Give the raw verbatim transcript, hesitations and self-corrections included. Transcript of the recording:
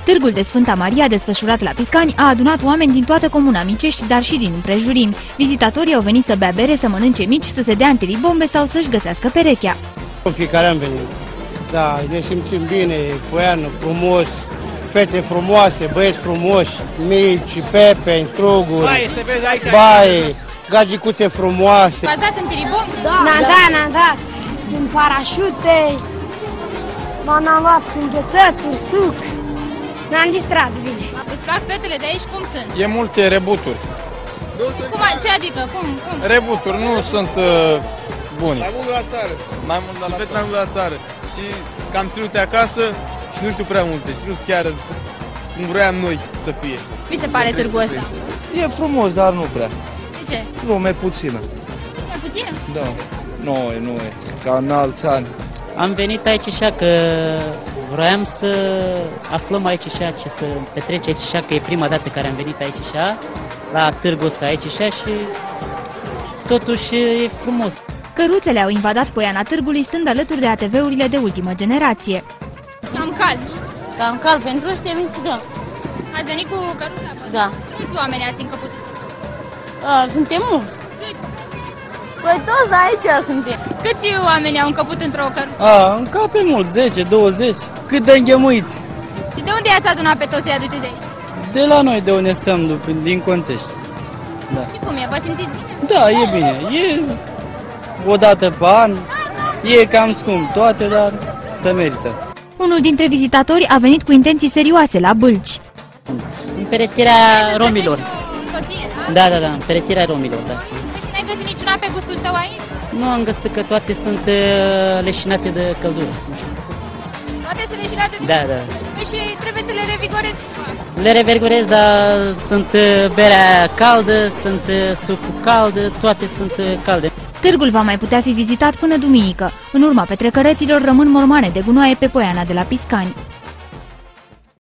Târgul de Sfânta Maria, desfășurat la Piscani, a adunat oameni din toată comuna Micești, dar și din împrejurimi. Vizitatorii au venit să bea bere, să mănânce mici, să se dea antilibombe sau să-și găsească perechea. În fiecare am venit. Da, ne simțim bine, Poiană frumos, fete frumoase, băieți frumoși, mici, pepe, struguri, baie, gagicuțe frumoase. V-ați dat antilibombe? Da, n-am dat, n-am dat. În parașute, m-am luat cu înghețături, stuc. Ne-am distrat bine. Îți plac fetele de aici? Cum sunt? E multe rebuturi. Cum, ce adică? Cum? cum? Rebuturi nu sunt uh, buni. Mai mult la țară. Mai mult la, la, mai mult la țară. Și cam ținute acasă și nu știu prea multe. Și nu sunt chiar cum vroiam noi să fie. Mi se pare târgul ăsta? E frumos, dar nu prea. De ce? Lume puțină. Mai puțină? Da. Nu e, nu e. Ca în alți ani. Am venit aici așa că vroiam să aflăm aici așa ce se petrece aici așa, că e prima dată care am venit aici așa, la târgul ăsta aici așa și totuși e frumos. Căruțele au invadat Poiana Târgului, stând alături de A T V-urile de ultimă generație. Cam cald. Cam cald pentru ăștia mici, da. Ați venit cu căruța? Da. Câți oameni ați încăput? A, suntem mulți. Păi toți aici suntem. Câți oameni au încăput într-o căruță? A, încape mult, zece, douăzeci. Cât de înghemuiți. Și de unde i-ați adunat pe toți să-i aduceți de aici? De la noi, de unde stăm, din Contești. Da. Și cum e? Vă simțiți bine? Da, e bine. E o dată pe an. E cam scump toate, dar se merită. Unul dintre vizitatori a venit cu intenții serioase la Bâlci. Împerețirea romilor. Soție, Da, da, da, împerețirea romilor, da. Și n-ai găsit niciuna pe gustul tău aici? Nu am găsit că toate sunt uh, leșinate de căldură. Toate sunt leșinate de... Da, da. Păi și trebuie să le revigorezi. Le revergorez, dar sunt uh, berea caldă, sunt uh, sucul cald, toate sunt uh, calde. Târgul va mai putea fi vizitat până duminică. În urma petrecăreților rămân mormane de gunoaie pe Poiana de la Piscani.